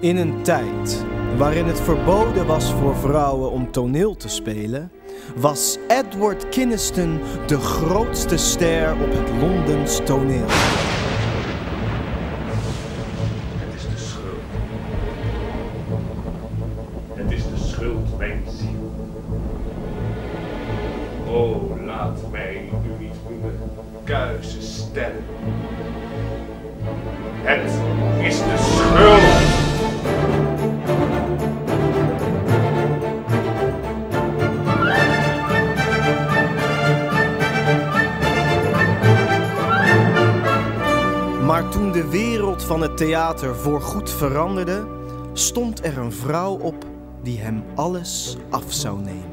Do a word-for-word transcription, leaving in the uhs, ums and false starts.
In een tijd waarin het verboden was voor vrouwen om toneel te spelen, was Edward Kynaston de grootste ster op het Londens toneel. Het is de schuld. Het is de schuld mijn ziel. O, laat mij u niet noemen kuise sterren. Het is de schuld. Maar toen de wereld van het theater voorgoed veranderde, stond er een vrouw op die hem alles af zou nemen.